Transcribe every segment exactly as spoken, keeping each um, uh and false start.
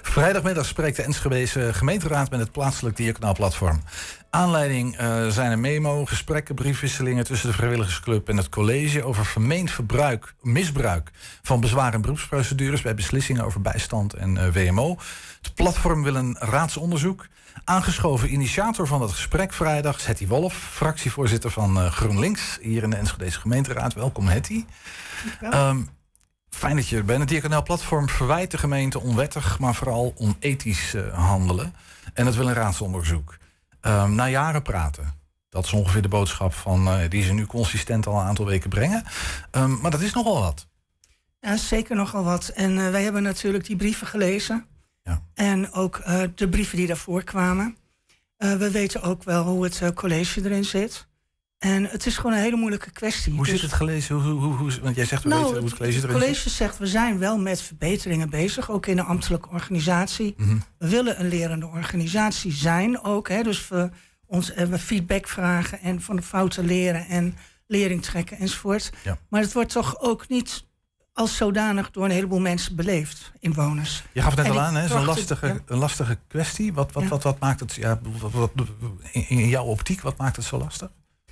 Vrijdagmiddag spreekt de Enschedese gemeenteraad met het plaatselijk diaconaal platform. Aanleiding uh, zijn een memo, gesprekken, briefwisselingen tussen de vrijwilligersclub en het college over vermeend verbruik, misbruik van bezwaar- en beroepsprocedures bij beslissingen over bijstand en uh, W M O. Het platform wil een raadsonderzoek. Aangeschoven initiator van het gesprek vrijdag, Hetty Wolf, fractievoorzitter van uh, GroenLinks hier in de Enschedese gemeenteraad. Welkom, Hetty. Um, Fijn dat je er bent. Het diaconaal platform verwijt de gemeente onwettig, maar vooral onethisch uh, handelen. En het wil een raadsonderzoek. Um, na jaren praten. Dat is ongeveer de boodschap van, uh, die ze nu consistent al een aantal weken brengen. Um, maar dat is nogal wat. Ja, zeker nogal wat. En uh, wij hebben natuurlijk die brieven gelezen. Ja. En ook uh, de brieven die daarvoor kwamen. Uh, we weten ook wel hoe het uh, college erin zit. En het is gewoon een hele moeilijke kwestie. Hoe dus, zit het gelezen? Hoe, hoe, hoe, want jij zegt, we nou, weten hoe het college erin zit. Het college zegt, we zijn wel met verbeteringen bezig. Ook in de ambtelijke organisatie. Mm-hmm. We willen een lerende organisatie zijn ook. Hè, dus we, ons, we feedback vragen en van de fouten leren en lering trekken enzovoort. Ja. Maar het wordt toch ook niet als zodanig door een heleboel mensen beleefd, inwoners. Je gaf het net al aan, hè? Zo'n prachtig, lastige, ja. een lastige kwestie. Wat, wat, ja. wat, wat maakt het, ja, wat, wat, in, in jouw optiek, wat maakt het zo lastig?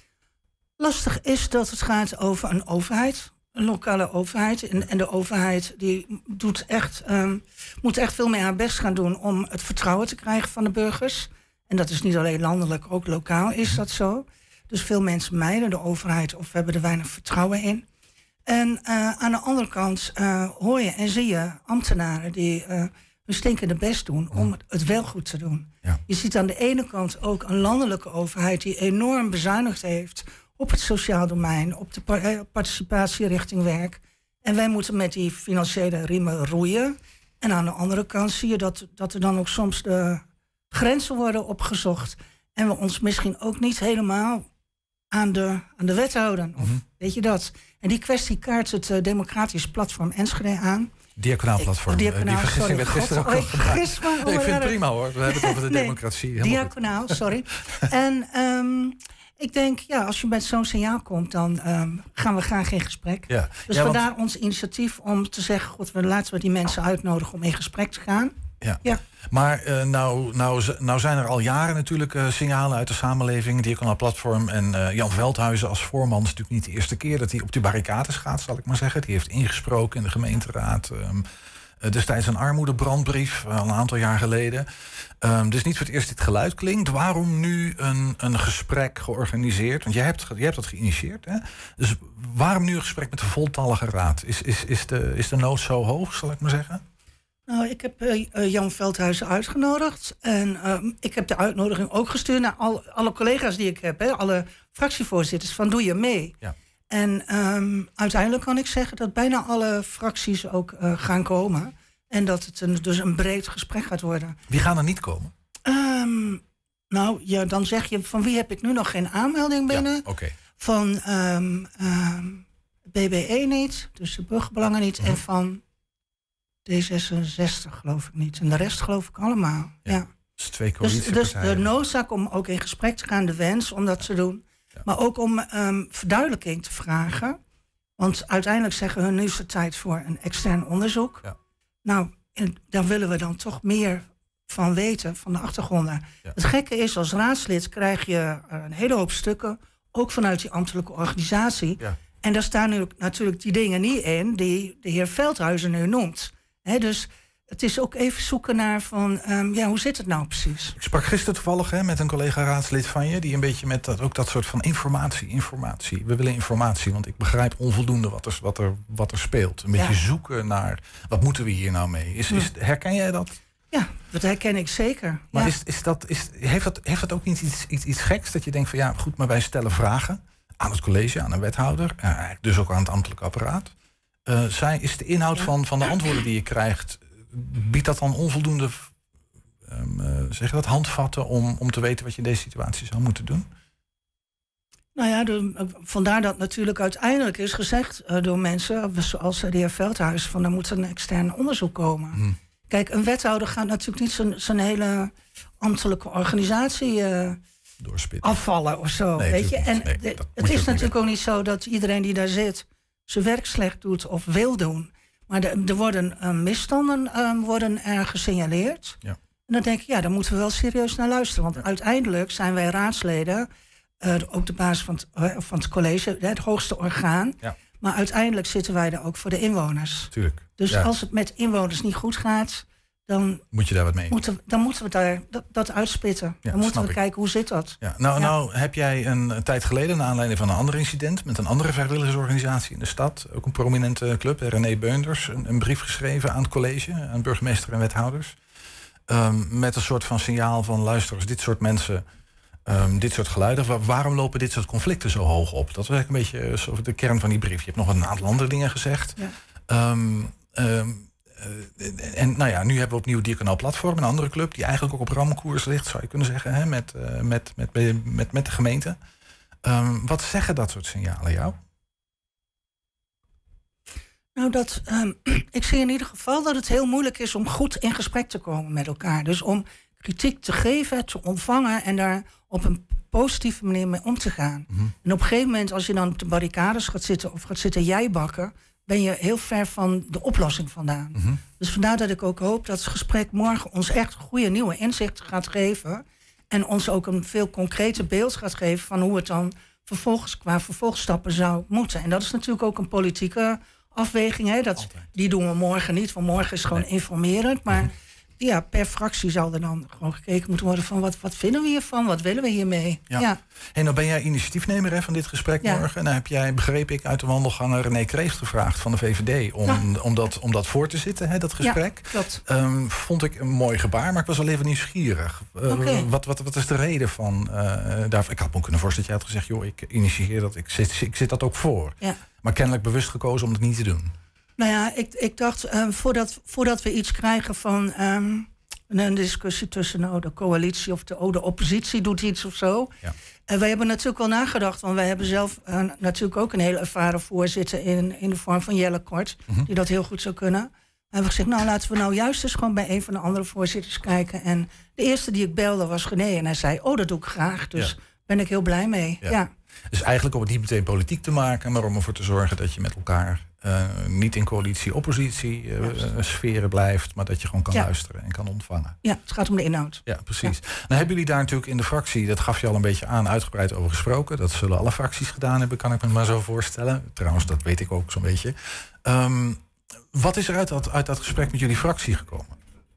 Lastig is dat het gaat over een overheid, een lokale overheid. En, en de overheid die doet echt, um, moet echt veel meer haar best gaan doen om het vertrouwen te krijgen van de burgers. En dat is niet alleen landelijk, ook lokaal is dat zo. Dus veel mensen mijden de overheid of hebben er weinig vertrouwen in. En uh, aan de andere kant uh, hoor je en zie je ambtenaren die uh, hun stinkende best doen om het, het wel goed te doen. Ja. Je ziet aan de ene kant ook een landelijke overheid die enorm bezuinigd heeft op het sociaal domein, op de participatie richting werk. En wij moeten met die financiële riemen roeien. En aan de andere kant zie je dat, dat er dan ook soms de grenzen worden opgezocht. En we ons misschien ook niet helemaal aan de, aan de wet houden. Of, mm-hmm. Weet je dat? En die kwestie kaart het uh, Democratisch Platform Enschede aan. Diaconaal Platform. Ik, diaconaal, die vergissing werd gisteren ook al gebruikt. Maar, nee, ik vind het prima hoor. We hebben het over de nee, democratie. Diaconaal, sorry. En um, ik denk, ja, als je met zo'n signaal komt, dan um, gaan we graag in gesprek. Ja. Dus ja, vandaar want ons initiatief om te zeggen, god, we laten we die mensen uitnodigen om in gesprek te gaan. Ja. ja. Maar uh, nou, nou, nou zijn er al jaren natuurlijk uh, signalen uit de samenleving. Diaconaal Platform en uh, Jan Veldhuizen als voorman is natuurlijk niet de eerste keer dat hij op die barricades gaat, zal ik maar zeggen. Die heeft ingesproken in de gemeenteraad. Um, uh, destijds een armoedebrandbrief, uh, al een aantal jaar geleden. Um, dus niet voor het eerst dit geluid klinkt. Waarom nu een, een gesprek georganiseerd? Want jij hebt, jij hebt dat geïnitieerd. Hè? Dus waarom nu een gesprek met de voltallige raad? Is, is, is, de, is de nood zo hoog, zal ik maar zeggen? Nou, ik heb uh, Jan Veldhuizen uitgenodigd. En uh, ik heb de uitnodiging ook gestuurd naar al, alle collega's die ik heb. Hè, alle fractievoorzitters, van doe je mee. Ja. En um, uiteindelijk kan ik zeggen dat bijna alle fracties ook uh, gaan komen. En dat het een, dus een breed gesprek gaat worden. Wie gaan er niet komen? Um, nou, ja, dan zeg je, van wie heb ik nu nog geen aanmelding binnen? Ja, okay. Van um, um, B B E niet, dus de burgerbelangen niet. Mm-hmm. En van D zesenzestig geloof ik niet. En de rest geloof ik allemaal. Ja. Ja. Dus twee coalitiepartijen. Dus, dus de noodzaak om ook in gesprek te gaan, de wens om dat te doen. Ja. Maar ook om um, verduidelijking te vragen. Want uiteindelijk zeggen hun, nu is het tijd voor een extern onderzoek. Ja. Nou, en daar willen we dan toch meer van weten, van de achtergronden. Ja. Het gekke is, als raadslid krijg je een hele hoop stukken, ook vanuit die ambtelijke organisatie. Ja. En daar staan nu natuurlijk die dingen niet in die de heer Veldhuizen nu noemt. He, dus het is ook even zoeken naar van, um, ja, hoe zit het nou precies? Ik sprak gisteren toevallig hè, met een collega-raadslid van je, die een beetje met dat, ook dat soort van informatie, informatie. We willen informatie, want ik begrijp onvoldoende wat er, wat er, wat er speelt. Een beetje ja. zoeken naar, wat moeten we hier nou mee? Is, is, herken jij dat? Ja, dat herken ik zeker. Maar ja. is, is dat, is, heeft, dat, heeft dat ook niet iets, iets, iets geks? Dat je denkt van, ja, goed, maar wij stellen vragen aan het college, aan een wethouder, uh, dus ook aan het ambtelijk apparaat. Uh, zij, is de inhoud ja. van, van de antwoorden die je krijgt, biedt dat dan onvoldoende um, uh, zeg je dat, handvatten om, om te weten wat je in deze situatie zou moeten doen? Nou ja, de, vandaar dat natuurlijk uiteindelijk is gezegd uh, door mensen zoals de heer Veldhuis, van er moet een extern onderzoek komen. Hmm. Kijk, een wethouder gaat natuurlijk niet zijn, zijn hele ambtelijke organisatie uh, afvallen of zo. Nee, weet je? En nee, de, het is natuurlijk ook niet zo dat iedereen die daar zit zijn werk slecht doet of wil doen. Maar de, er worden uh, misstanden uh, worden er gesignaleerd. Ja. En dan denk ik, ja, daar moeten we wel serieus naar luisteren. Want ja. uiteindelijk zijn wij raadsleden, uh, ook de basis van het, uh, van het college, het hoogste orgaan. Ja. Maar uiteindelijk zitten wij er ook voor de inwoners. Tuurlijk. Dus ja. als het met inwoners niet goed gaat, dan moet je daar wat mee. Moeten, dan moeten we daar dat, dat uitspitten. Ja, dan moeten we ik. kijken, hoe zit dat? Ja. Nou, ja. nou heb jij een, een tijd geleden, naar aanleiding van een ander incident met een andere vrijwilligersorganisatie in de stad, ook een prominente club, René Beunders, een, een brief geschreven aan het college, aan burgemeester en wethouders. Um, met een soort van signaal van, luister eens, dit soort mensen, um, dit soort geluiden, waar, waarom lopen dit soort conflicten zo hoog op? Dat was eigenlijk een beetje zo de kern van die brief. Je hebt nog een aantal andere dingen gezegd. Ja. Um, um, Uh, en nou ja, nu hebben we opnieuw Dierkanaal Platform, een andere club die eigenlijk ook op ramkoers ligt, zou je kunnen zeggen, hè, met, uh, met, met, met, met de gemeente. Um, wat zeggen dat soort signalen jou? Nou, dat, um, ik zie in ieder geval dat het heel moeilijk is om goed in gesprek te komen met elkaar. Dus om kritiek te geven, te ontvangen en daar op een positieve manier mee om te gaan. Mm-hmm. En op een gegeven moment, als je dan op de barricades gaat zitten of gaat zitten jijbakken, ben je heel ver van de oplossing vandaan. Mm-hmm. Dus vandaar dat ik ook hoop dat het gesprek morgen ons echt goede nieuwe inzichten gaat geven. En ons ook een veel concreter beeld gaat geven van hoe het dan vervolgens qua vervolgstappen zou moeten. En dat is natuurlijk ook een politieke afweging. Hè? Dat, die doen we morgen niet, want morgen is gewoon nee. informerend. Maar mm-hmm. ja, per fractie zal er dan gewoon gekeken moeten worden van wat, wat vinden we hiervan, wat willen we hiermee? Ja. Ja. En dan ben jij initiatiefnemer hè, van dit gesprek ja. morgen. En dan heb jij, begreep ik, uit de wandelganger René Kreeft gevraagd van de V V D om, ja. om, dat, om dat voor te zitten, hè, dat gesprek. Ja, klopt. Um, vond ik een mooi gebaar, maar ik was wel even nieuwsgierig. Uh, okay. wat, wat, wat is de reden van uh, daarvoor? Ik had me kunnen voorstellen dat jij had gezegd, joh, ik initieer dat, ik zit, ik zit dat ook voor. Ja. Maar kennelijk bewust gekozen om het niet te doen. Nou ja, ik, ik dacht, uh, voordat, voordat we iets krijgen van Um, een discussie tussen nou, de coalitie of de, oh, de oppositie doet iets of zo. Ja. En wij hebben natuurlijk wel nagedacht, want wij hebben zelf uh, natuurlijk ook een hele ervaren voorzitter in, in de vorm van Jelle Kort, mm-hmm. die dat heel goed zou kunnen. We hebben gezegd, nou laten we nou juist eens gewoon bij een van de andere voorzitters kijken. En de eerste die ik belde was René en hij zei, oh dat doe ik graag. Dus ja. ben ik heel blij mee. Ja. Ja. Dus eigenlijk om het niet meteen politiek te maken, maar om ervoor te zorgen dat je met elkaar Uh, niet in coalitie-oppositie uh, ja. sferen blijft, maar dat je gewoon kan ja. luisteren en kan ontvangen. Ja, het gaat om de inhoud. Ja, precies. Ja. Nou hebben jullie daar natuurlijk in de fractie, dat gaf je al een beetje aan, uitgebreid over gesproken. Dat zullen alle fracties gedaan hebben, kan ik me maar zo voorstellen. Trouwens, dat weet ik ook zo'n beetje. Um, wat is er uit dat, uit dat gesprek met jullie fractie gekomen?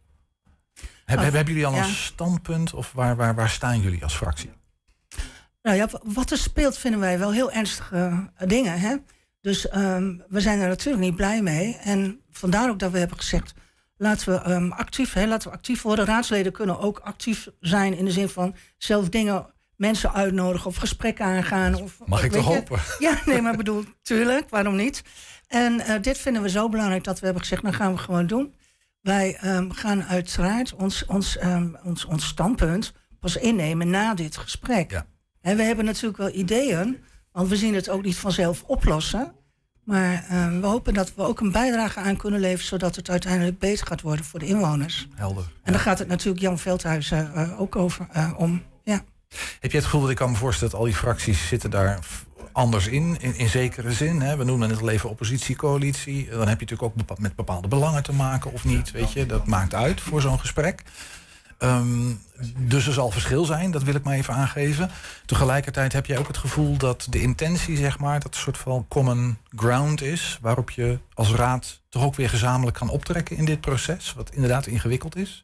Heb, oh, hebben jullie al ja. een standpunt of waar, waar, waar staan jullie als fractie? Nou ja, wat er speelt vinden wij wel heel ernstige dingen, hè? Dus um, we zijn er natuurlijk niet blij mee. En vandaar ook dat we hebben gezegd, laten we um, actief, hè, laten we actief worden. Raadsleden kunnen ook actief zijn in de zin van zelf dingen, mensen uitnodigen of gesprekken aangaan. Of, Mag ik toch je? hopen? Ja, nee, maar bedoel, tuurlijk, waarom niet? En uh, dit vinden we zo belangrijk dat we hebben gezegd, nou gaan we gewoon doen. Wij um, gaan uiteraard ons, ons, um, ons, ons standpunt pas innemen na dit gesprek. Ja. En we hebben natuurlijk wel ideeën. Want we zien het ook niet vanzelf oplossen. Maar uh, we hopen dat we ook een bijdrage aan kunnen leveren, zodat het uiteindelijk beter gaat worden voor de inwoners. Helder. En ja. daar gaat het natuurlijk Jan Veldhuizen uh, ook over uh, om. Ja. Heb je het gevoel dat ik kan me voorstellen dat al die fracties zitten daar anders in, in, in zekere zin? Hè? We noemen het al even oppositie-coalitie. Dan heb je natuurlijk ook bepa- met bepaalde belangen te maken of niet. Weet je? Dat maakt uit voor zo'n gesprek. Um, dus er zal verschil zijn, dat wil ik maar even aangeven. Tegelijkertijd heb jij ook het gevoel dat de intentie, zeg maar, dat een soort van common ground is, waarop je als raad toch ook weer gezamenlijk kan optrekken in dit proces, wat inderdaad ingewikkeld is?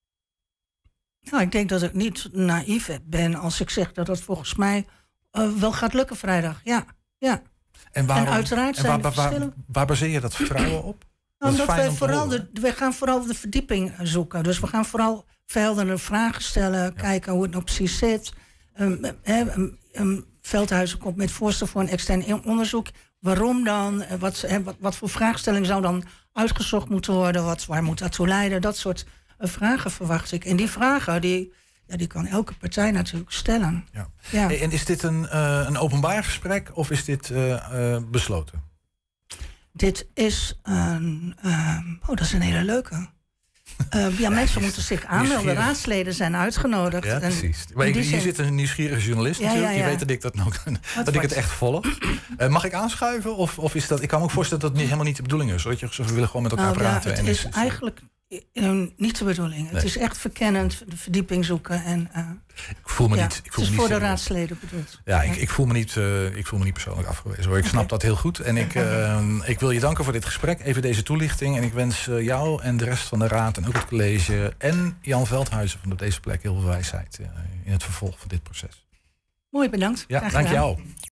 Nou, ik denk dat ik niet naïef ben als ik zeg dat het volgens mij uh, wel gaat lukken vrijdag. Ja, ja. En, waarom, en uiteraard zijn en waar, waar, waar, waar baseer je dat vertrouwen op? Nou, omdat wij vooral de, we gaan vooral de verdieping zoeken. Dus we gaan vooral verhelderende vragen stellen, ja. kijken hoe het nou precies zit. Um, um, um, Veldhuizen komt met voorstel voor een extern onderzoek. Waarom dan? Wat, he, wat, wat voor vraagstelling zou dan uitgezocht moeten worden? Wat, waar moet dat toe leiden? Dat soort uh, vragen verwacht ik. En die vragen, die, ja, die kan elke partij natuurlijk stellen. Ja. Ja. Hey, en is dit een, uh, een openbaar gesprek of is dit uh, uh, besloten? Dit is een... Uh, oh, dat is een hele leuke. Uh, ja, mensen moeten zich aanmelden. Raadsleden zijn uitgenodigd. Ja, precies. Maar ik, hier zijn... zit een nieuwsgierige journalist ja, natuurlijk. Ja, ja. Je weet dat ik dat, nou, dat ik het echt volg. Uh, mag ik aanschuiven? Of, of is dat... Ik kan me ook voorstellen dat dat niet, helemaal niet de bedoeling is. Hoor. Je, we willen gewoon met elkaar nou, praten. Ja, het en is en eigenlijk uh, niet de bedoeling. Nee. Het is echt verkennend, de verdieping zoeken. En, uh, ik voel me ja, niet... Ik voel het is me voor niet de raadsleden bedoeld. Ja, ik, ik, voel me niet, uh, ik voel me niet persoonlijk afgewezen. Hoor. Ik okay. snap dat heel goed. En ik, uh, ik wil je danken voor dit gesprek. Even deze toelichting. En ik wens uh, jou en de rest van de raad en ook het college... en Jan Veldhuizen van op deze plek heel veel wijsheid... Uh, in het vervolg van dit proces. Mooi, bedankt. Ja, dank jou.